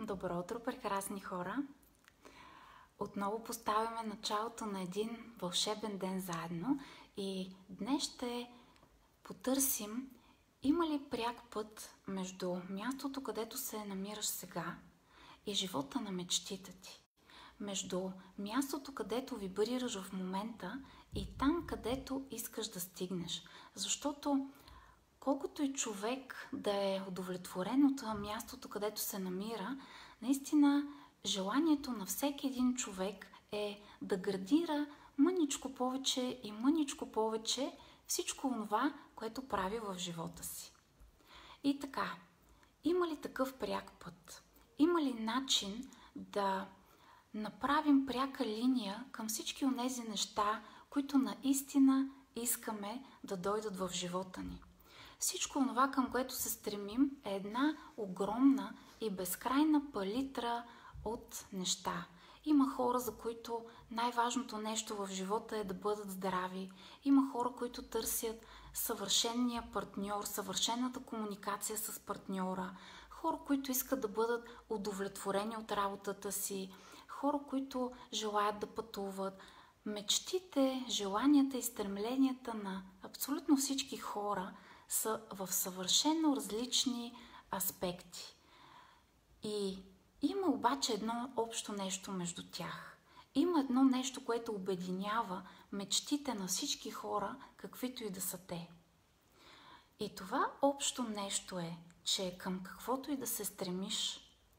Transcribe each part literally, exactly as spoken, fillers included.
Добро утро, прекрасни хора! Отново поставяме началото на един вълшебен ден заедно и днес ще потърсим има ли пряк път между мястото, където се намираш сега и живота на мечтите ти. Между мястото, където вибрираш в момента и там, където искаш да стигнеш. Защото колкото и човек да е удовлетворен от мястото, където се намира, наистина желанието на всеки един човек е да градира мъничко повече и мъничко повече всичко това, което прави в живота си. И така, има ли такъв пряк път? Има ли начин да направим пряка линия към всички онези неща, които наистина искаме да дойдат в живота ни? Всичко това, към което се стремим, е една огромна и безкрайна палитра от неща. Има хора, за които най-важното нещо в живота е да бъдат здрави. Има хора, които търсят съвършения партньор, съвършената комуникация с партньора. Хора, които искат да бъдат удовлетворени от работата си. Хора, които желаят да пътуват. Мечтите, желанията и стремленията на абсолютно всички хора са в съвършено различни аспекти. И има обаче едно общо нещо между тях. Има едно нещо, което обединява мечтите на всички хора, каквито и да са те. И това общо нещо е, че към каквото и да се стремиш,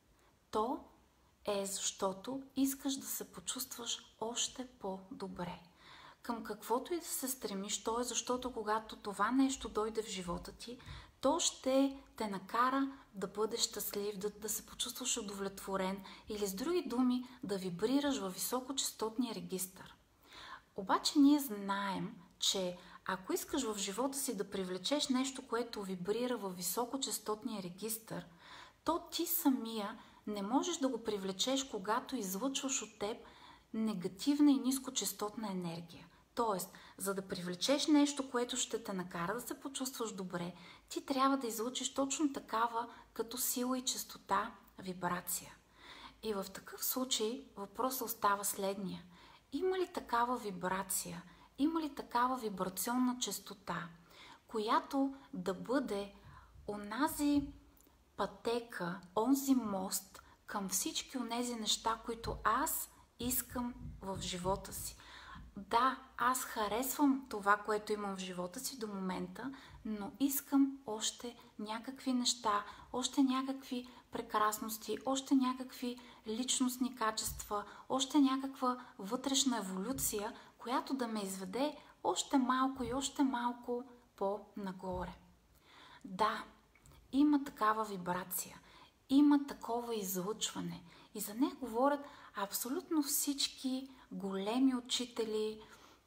то е защото искаш да се почувстваш още по-добре. Към каквото и да се стремиш, то е защото когато това нещо дойде в живота ти, то ще те накара да бъдеш щастлив, да, да се почувстваш удовлетворен или с други думи да вибрираш във високочестотния регистър. Обаче ние знаем, че ако искаш в живота си да привлечеш нещо, което вибрира във високочестотния регистър, то ти самия не можеш да го привлечеш, когато излъчваш от теб негативна и нискочестотна енергия. Тоест, за да привлечеш нещо, което ще те накара да се почувстваш добре, ти трябва да излучиш точно такава като сила и честота вибрация. И в такъв случай въпросът остава следния. Има ли такава вибрация, има ли такава вибрационна честота, която да бъде онази пътека, онзи мост към всички онези неща, които аз искам в живота си? Да, аз харесвам това, което имам в живота си до момента, но искам още някакви неща, още някакви прекрасности, още някакви личностни качества, още някаква вътрешна еволюция, която да ме изведе още малко и още малко по-нагоре. Да, има такава вибрация, има такова излъчване и за нея говорят абсолютно всички големи учители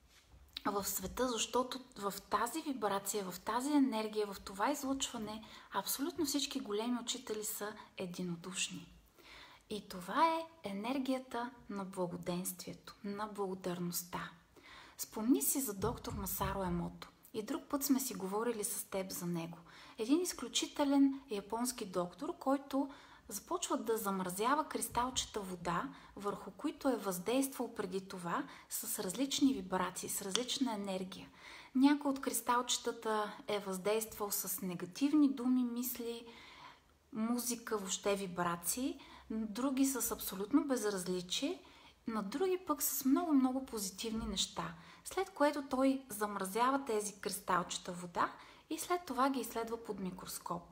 в света, защото в тази вибрация, в тази енергия, в това излъчване абсолютно всички големи учители са единодушни. И това е енергията на благоденствието, на благодарността. Спомни си за доктор Масаро Емото. И друг път сме си говорили с теб за него. Един изключителен японски доктор, който започва да замразява кристалчета вода, върху които е въздействал преди това с различни вибрации, с различна енергия. Някой от кристалчетата е въздействал с негативни думи, мисли, музика, въобще вибрации, други с абсолютно безразличие, на други пък с много-много позитивни неща. След което той замразява тези кристалчета вода и след това ги изследва под микроскоп.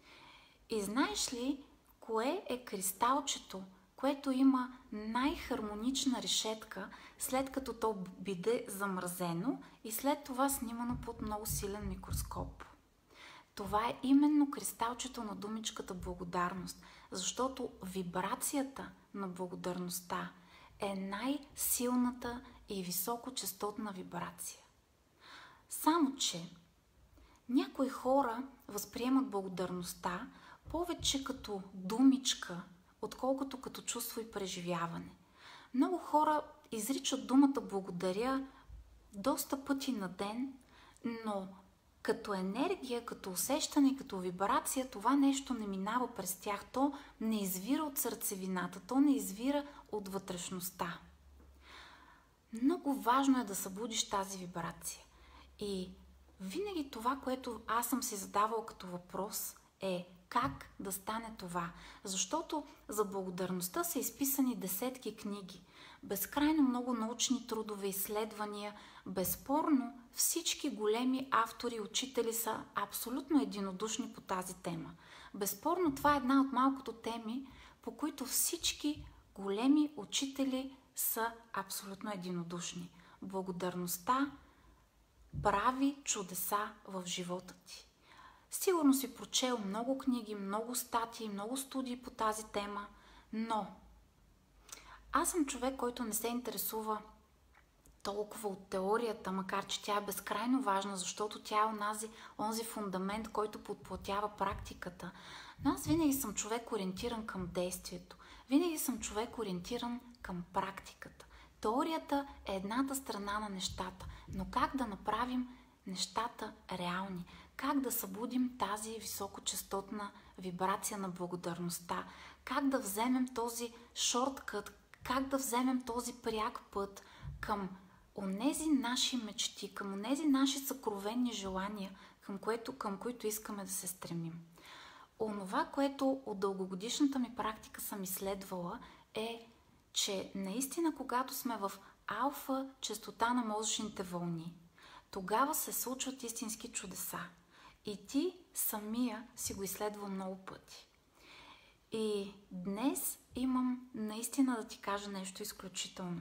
И знаеш ли кое е кристалчето, което има най-хармонична решетка, след като то биде замразено и след това снимано под много силен микроскоп? Това е именно кристалчето на думичката благодарност, защото вибрацията на благодарността е най-силната и високочестотна вибрация. Само че някои хора възприемат благодарността повече като думичка, отколкото като чувство и преживяване. Много хора изричат думата благодаря доста пъти на ден, но като енергия, като усещане, като вибрация, това нещо не минава през тях. То не извира от сърцевината, то не извира от вътрешността. Много важно е да събудиш тази вибрация. И винаги това, което аз съм си задавал като въпрос, е как да стане това. Защото за благодарността са изписани десетки книги, безкрайно много научни трудове, изследвания. Безспорно всички големи автори и учители са абсолютно единодушни по тази тема. Безспорно това е една от малкото теми, по които всички големи учители са абсолютно единодушни. Благодарността прави чудеса в живота ти. Сигурно си прочел много книги, много статии, много студии по тази тема, но аз съм човек, който не се интересува толкова от теорията, макар че тя е безкрайно важна, защото тя е онази, онзи фундамент, който подплатява практиката. Но аз винаги съм човек ориентиран към действието. Винаги съм човек ориентиран към практиката. Теорията е едната страна на нещата, но как да направим нещата реални? Как да събудим тази високочестотна вибрация на благодарността? Как да вземем този шорткът? Как да вземем този пряк път към онези наши мечти, към онези наши съкровенни желания, към, което, към които искаме да се стремим? Онова, което от дългогодишната ми практика съм изследвала, е, че наистина когато сме в алфа честота на мозъчните вълни, тогава се случват истински чудеса. И ти самия си го изследва много пъти. И днес имам наистина да ти кажа нещо изключително.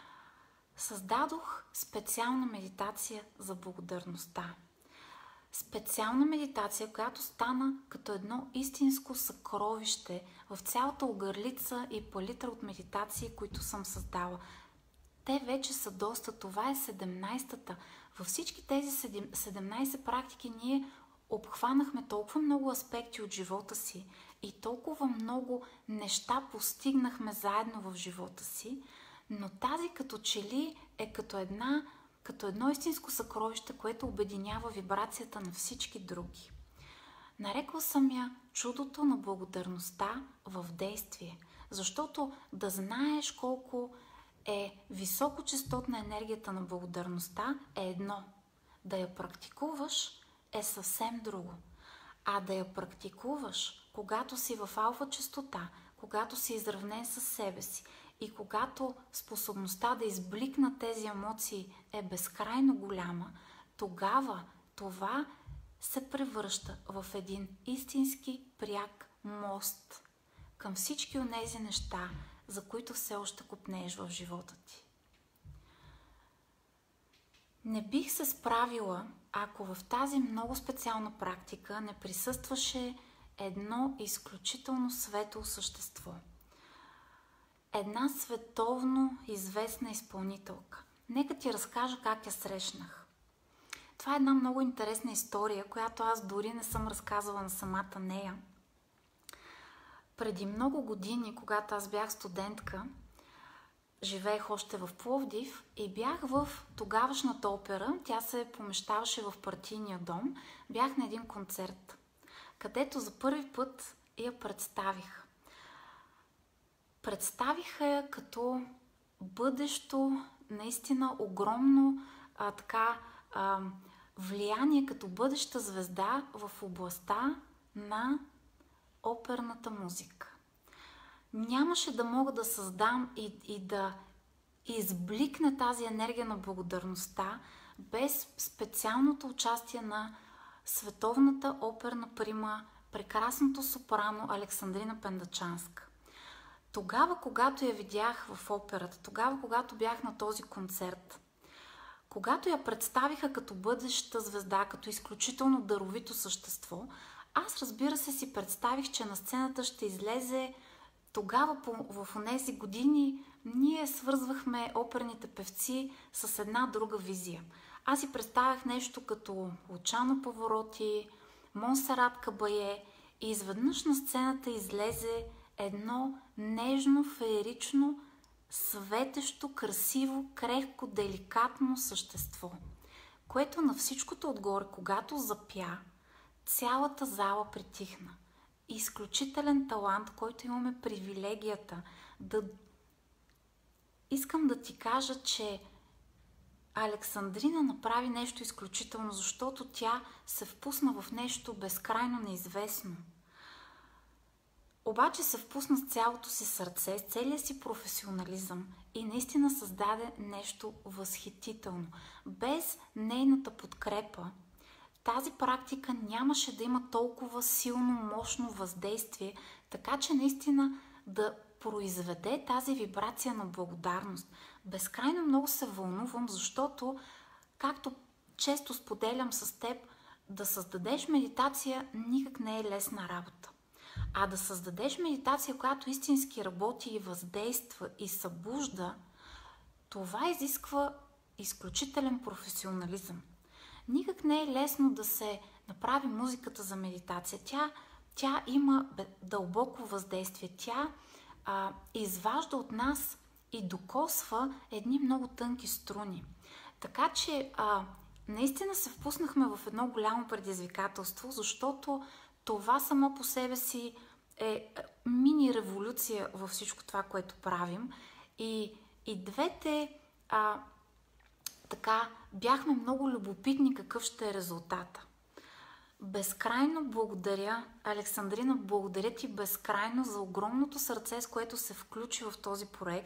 Създадох специална медитация за благодарността. Специална медитация, която стана като едно истинско съкровище в цялата огърлица и палитра от медитации, които съм създала. Те вече са доста. Това е седемнайсетата. Във всички тези седемнайсет практики ние обхванахме толкова много аспекти от живота си и толкова много неща постигнахме заедно в живота си, но тази като че ли е като, една, като едно истинско съкровище, което обединява вибрацията на всички други. Нарекла съм я чудото на благодарността в действие, защото да знаеш колко е високочестотна енергията на благодарността е едно. Да я практикуваш е съвсем друго. А да я практикуваш, когато си в алфа честота, когато си изравнен със себе си и когато способността да избликнат тези емоции е безкрайно голяма, тогава това се превръща в един истински пряк мост към всички онези неща, за които все още копнееш в живота ти. Не бих се справила, ако в тази много специална практика не присъстваше едно изключително светло същество. Една световно известна изпълнителка. Нека ти разкажа как я срещнах. Това е една много интересна история, която аз дори не съм разказала на самата нея. Преди много години, когато аз бях студентка, живеех още в Пловдив и бях в тогавашната опера. Тя се помещаваше в партийния дом. Бях на един концерт, където за първи път я представих. Представиха я като бъдещо, наистина огромно а, така, а, влияние, като бъдеща звезда в областта на оперната музика. Нямаше да мога да създам и, и да избликне тази енергия на благодарността без специалното участие на световната оперна прима, прекрасното сопрано Александрина Пендачанска. Тогава, когато я видях в операта, тогава, когато бях на този концерт, когато я представиха като бъдеща звезда, като изключително даровито същество, аз, разбира се, си представих, че на сцената ще излезе. Тогава, в онези години, ние свързвахме оперните певци с една друга визия. Аз си представях нещо като Лучано Павороти, Монсерат Кабае и изведнъж на сцената излезе едно нежно, феерично, светещо, красиво, крехко, деликатно същество, което на всичкото отгоре, когато запя, цялата зала притихна. Изключителен талант, който имаме привилегията да... Искам да ти кажа, че Александрина направи нещо изключително, защото тя се впусна в нещо безкрайно неизвестно. Обаче се впусна с цялото си сърце, с целия си професионализъм и наистина създаде нещо възхитително. Без нейната подкрепа тази практика нямаше да има толкова силно, мощно въздействие, така че наистина да произведе тази вибрация на благодарност. Безкрайно много се вълнувам, защото, както често споделям с теб, да създадеш медитация никак не е лесна работа. А да създадеш медитация, която истински работи и въздейства и събужда, това изисква изключителен професионализъм. Никак не е лесно да се направи музиката за медитация. Тя, тя има дълбоко въздействие. Тя а, изважда от нас и докосва едни много тънки струни. Така че а, наистина се впуснахме в едно голямо предизвикателство, защото това само по себе си е мини революция във всичко това, което правим. И, и двете а, така бяхме много любопитни какъв ще е резултата. Безкрайно благодаря, Александрина, благодаря ти безкрайно за огромното сърце, с което се включи в този проект.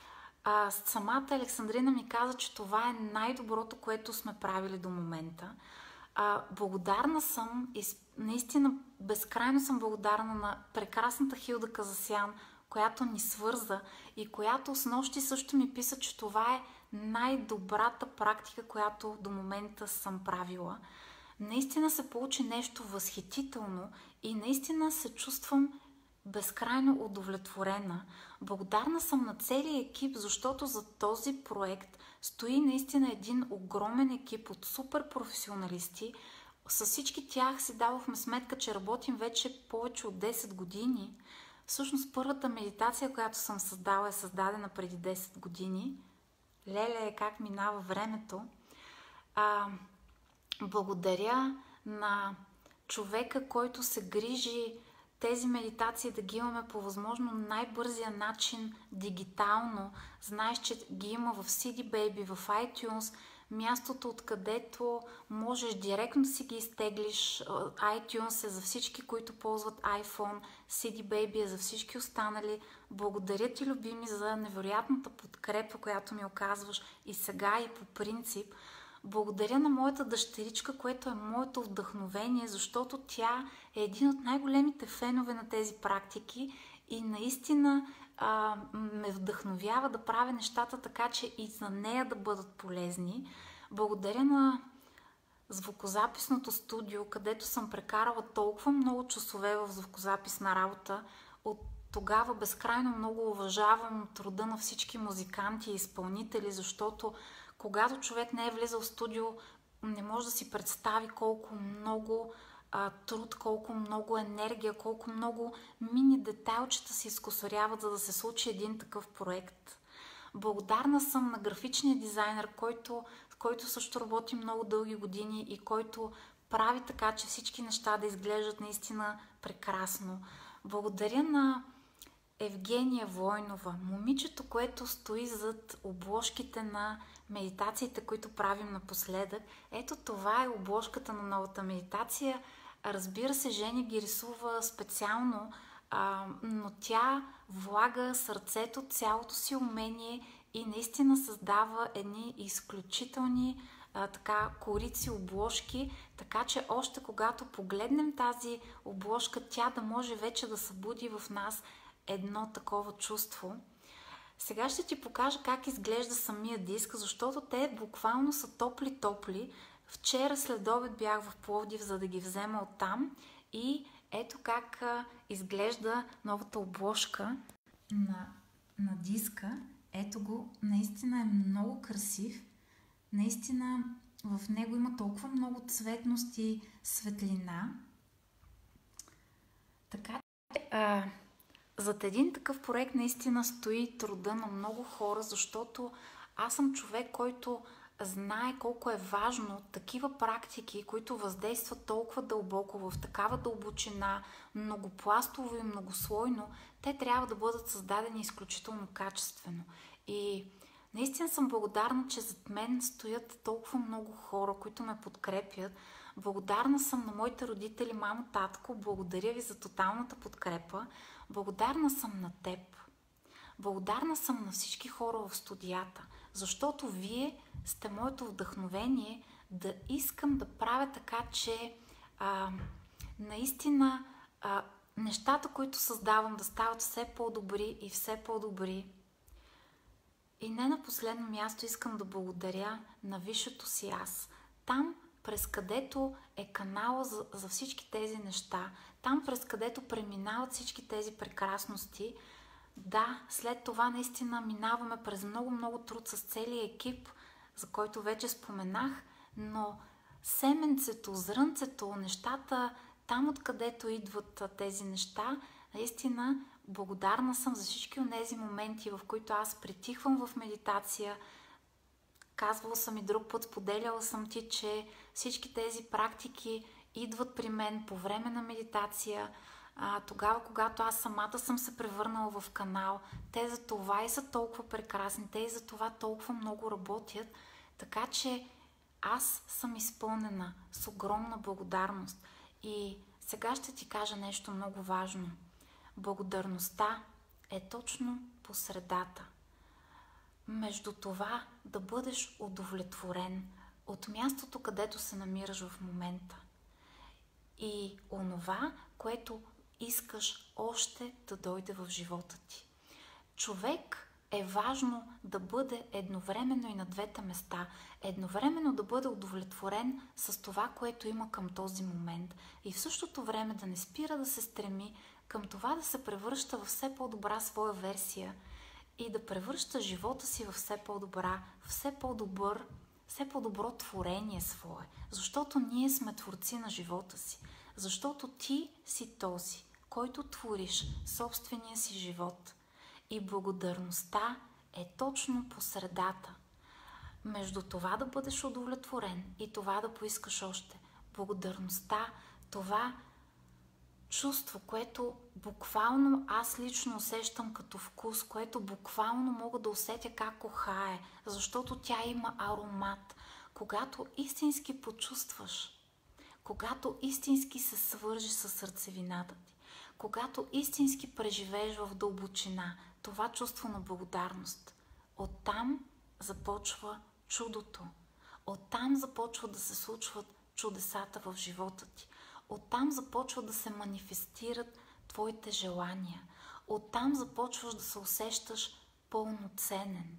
А, самата Александрина ми каза, че това е най-доброто, което сме правили до момента. А, благодарна съм и наистина безкрайно съм благодарна на прекрасната Хилда Казасян, която ни свърза и която снощи също ми писа, че това е най-добрата практика, която до момента съм правила. Наистина се получи нещо възхитително и наистина се чувствам безкрайно удовлетворена. Благодарна съм на целия екип, защото за този проект стои наистина един огромен екип от супер професионалисти. С всички тях си давахме сметка, че работим вече повече от десет години. Всъщност първата медитация, която съм създала, е създадена преди десет години. Леле е как минава времето. А, благодаря на човека, който се грижи тези медитации да ги имаме по възможно най-бързия начин дигитално. Знаеш, че ги има в си ди Baby, в iTunes, мястото, откъдето можеш директно да си ги изтеглиш. iTunes е за всички, които ползват iPhone, си ди Baby е за всички останали. Благодаря ти, любими, за невероятната подкрепа, която ми оказваш и сега, и по принцип. Благодаря на моята дъщеричка, което е моето вдъхновение, защото тя е един от най-големите фенове на тези практики и наистина а, ме вдъхновява да правя нещата така, че и за нея да бъдат полезни. Благодаря на звукозаписното студио, където съм прекарала толкова много часове в звукозаписна работа. От тогава безкрайно много уважавам труда на всички музиканти и изпълнители, защото когато човек не е влизал в студио, не може да си представи колко много а, труд, колко много енергия, колко много мини детайлчета се изкусоряват, за да се случи един такъв проект. Благодарна съм на графичния дизайнер, който, с който също работи много дълги години и който прави така, че всички неща да изглеждат наистина прекрасно. Благодаря на Евгения Войнова, момичето, което стои зад обложките на медитациите, които правим напоследък. Ето това е обложката на новата медитация. Разбира се, Жени ги рисува специално, а, но тя влага сърцето, цялото си умение и наистина създава едни изключителни а, така, корици обложки, така че още когато погледнем тази обложка, тя да може вече да събуди в нас едно такова чувство. Сега ще ти покажа как изглежда самия диск, защото те буквално са топли-топли. Вчера след обед бях в Пловдив, за да ги взема оттам и ето как изглежда новата обложка на, на диска. Ето го, наистина е много красив. Наистина в него има толкова много цветност и светлина. Така че а, зад един такъв проект наистина стои труда на много хора, защото аз съм човек, който знае колко е важно такива практики, които въздействат толкова дълбоко, в такава дълбочина, многопластово и многослойно, те трябва да бъдат създадени изключително качествено. И наистина съм благодарна, че зад мен стоят толкова много хора, които ме подкрепят. Благодарна съм на моите родители, мамо, татко, благодаря ви за тоталната подкрепа. Благодарна съм на теб. Благодарна съм на всички хора в студията, защото вие сте моето вдъхновение да искам да правя така, че а, наистина а, нещата, които създавам, да стават все по-добри и все по-добри. И не на последно място искам да благодаря на висшето си аз. Там, през където е канала за, за всички тези неща, там, през където преминават всички тези прекрасности. Да, след това наистина минаваме през много-много труд с целия екип, за който вече споменах, но семенцето, зрънцето, нещата, там откъдето идват тези неща, наистина благодарна съм за всички от тези моменти, в които аз притихвам в медитация. Казвала съм и друг път, споделяла съм ти, че всички тези практики идват при мен по време на медитация, а, тогава, когато аз самата съм се превърнала в канал. Те за това и са толкова прекрасни, те и за това толкова много работят, така че аз съм изпълнена с огромна благодарност. И сега ще ти кажа нещо много важно. Благодарността е точно по средата. Между това да бъдеш удовлетворен от мястото, където се намираш в момента, и онова, което искаш още да дойде в живота ти. Човек е важно да бъде едновременно и на двете места. Едновременно да бъде удовлетворен с това, което има към този момент, и в същото време да не спира да се стреми към това да се превръща в все по-добра своя версия и да превръща живота си в все по-добра, все по-добър, все по-добро творение свое. Защото ние сме творци на живота си. Защото ти си този, който твориш собствения си живот. И благодарността е точно по средата. Между това да бъдеш удовлетворен и това да поискаш още. Благодарността, това чувство, което буквално аз лично усещам като вкус, което буквално мога да усетя как ухае, защото тя има аромат. Когато истински почувстваш, когато истински се свържиш с сърцевината ти, когато истински преживееш в дълбочина това чувство на благодарност, оттам започва чудото. Оттам започват да се случват чудесата в живота ти. Оттам започват да се манифестират твоите желания. Оттам започваш да се усещаш пълноценен.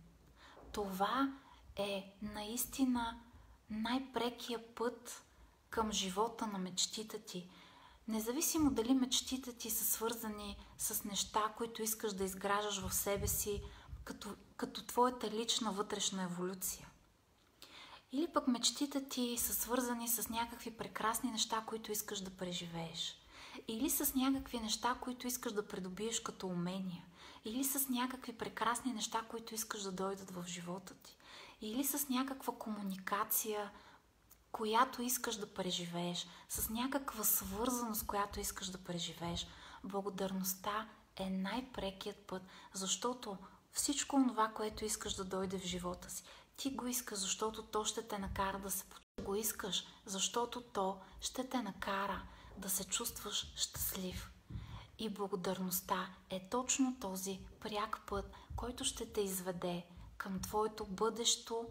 Това е наистина най-прекия път към живота на мечтите ти. Независимо дали мечтите ти са свързани с неща, които искаш да изграждаш в себе си, като, като твоята лична вътрешна еволюция. Или пък мечтите ти са свързани с някакви прекрасни неща, които искаш да преживееш. Или с някакви неща, които искаш да придобиеш като умения. Или с някакви прекрасни неща, които искаш да дойдат в живота ти. Или с някаква комуникация, която искаш да преживееш. С някаква свързаност, която искаш да преживееш. Благодарността е най-прекият път, защото всичко това, което искаш да дойде в живота си, ти го искаш, защото то ще те накара да се почувстваш. Го искаш, защото то ще те накара да се чувстваш щастлив. И благодарността е точно този пряк път, който ще те изведе към твоето бъдещо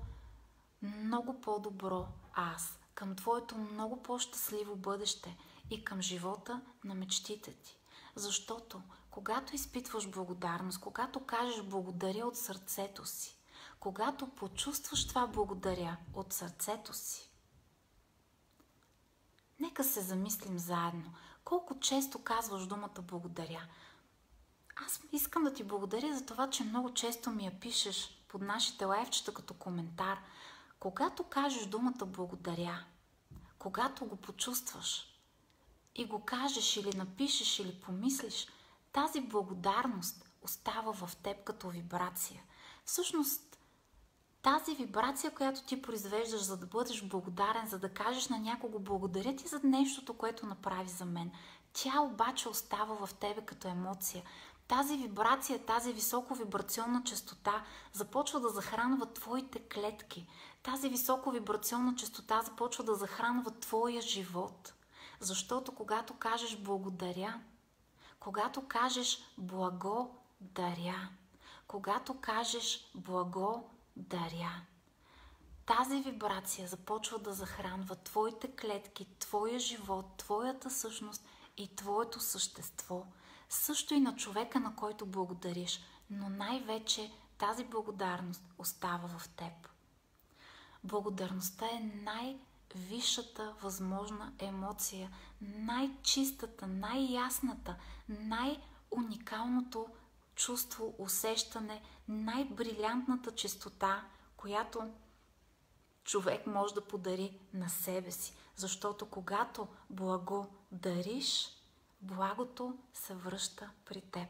много по-добро аз, към твоето много по-щастливо бъдеще и към живота на мечтите ти. Защото когато изпитваш благодарност, когато кажеш благодаря от сърцето си, когато почувстваш това благодаря от сърцето си, нека се замислим заедно. Колко често казваш думата благодаря? Аз искам да ти благодаря за това, че много често ми я пишеш под нашите лайвчета като коментар. Когато кажеш думата благодаря, когато го почувстваш и го кажеш или напишеш или помислиш, тази благодарност остава в теб като вибрация. Всъщност, Тази вибрация, която ти произвеждаш, за да бъдеш благодарен, за да кажеш на някого благодаря ти за нещото, което направи за мен, тя обаче остава в тебе като емоция. Тази вибрация, тази високовибрационна честота започва да захранва твоите клетки. Тази високовибрационна честота започва да захранва твоя живот. Защото когато кажеш благодаря, когато кажеш благодаря, когато кажеш благодаря, тази вибрация започва да захранва твоите клетки, твоя живот, твоята същност и твоето същество. Също и на човека, на който благодариш, но най-вече тази благодарност остава в теб. Благодарността е най-висшата възможна емоция, най-чистата, най-ясната, най-уникалното чувство, усещане, най-брилянтната чистота, която човек може да подари на себе си. Защото когато благодариш, благото се връща при теб.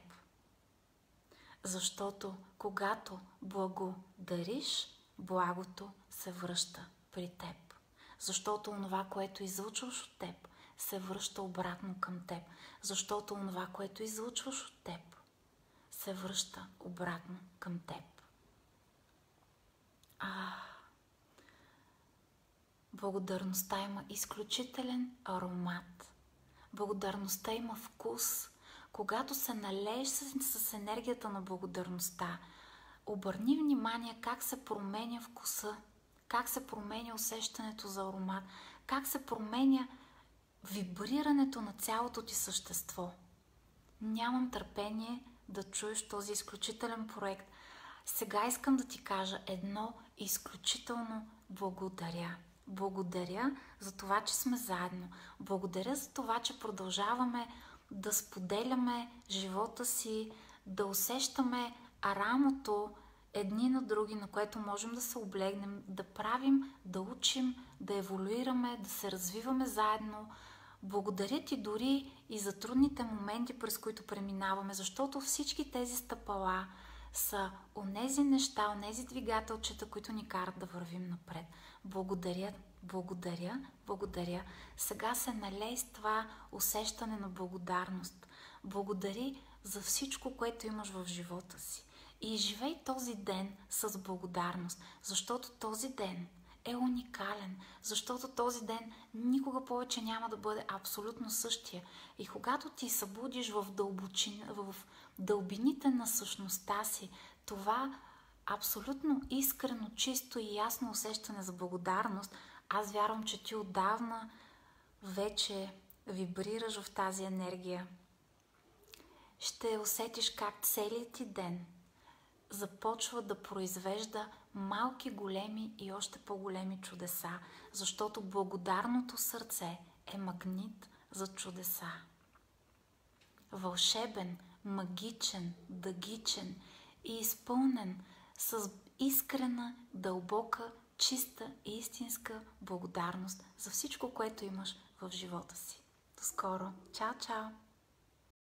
Защото когато благодариш, благото се връща при теб. Защото онова, което излъчваш от теб, се връща обратно към теб. Защото онова, което излъчваш от теб, се връща обратно към теб. А, благодарността има изключителен аромат. Благодарността има вкус. Когато се налееш с, с енергията на благодарността, обърни внимание как се променя вкуса, как се променя усещането за аромат, как се променя вибрирането на цялото ти същество. Нямам търпение да чуеш този изключителен проект. Сега искам да ти кажа едно изключително благодаря. Благодаря за това, че сме заедно. Благодаря за това, че продължаваме да споделяме живота си, да усещаме арамото едни на други, на което можем да се облегнем, да правим, да учим, да еволюираме, да се развиваме заедно. Благодаря ти дори и за трудните моменти, през които преминаваме, защото всички тези стъпала са онези неща, онези двигателчета, които ни карат да вървим напред. Благодаря, благодаря, благодаря. Сега се налей с това усещане на благодарност. Благодари за всичко, което имаш в живота си. И живей този ден с благодарност, защото този ден е уникален, защото този ден никога повече няма да бъде абсолютно същия. И когато ти събудиш в, дълбочин, в дълбините на същността си, това абсолютно искрено, чисто и ясно усещане за благодарност, аз вярвам, че ти отдавна вече вибрираш в тази енергия. Ще усетиш как целият ти ден започва да произвежда малки, големи и още по-големи чудеса, защото благодарното сърце е магнит за чудеса. Вълшебен, магичен, дъгичен и изпълнен с искрена, дълбока, чиста и истинска благодарност за всичко, което имаш в живота си. До скоро! Чао, чао!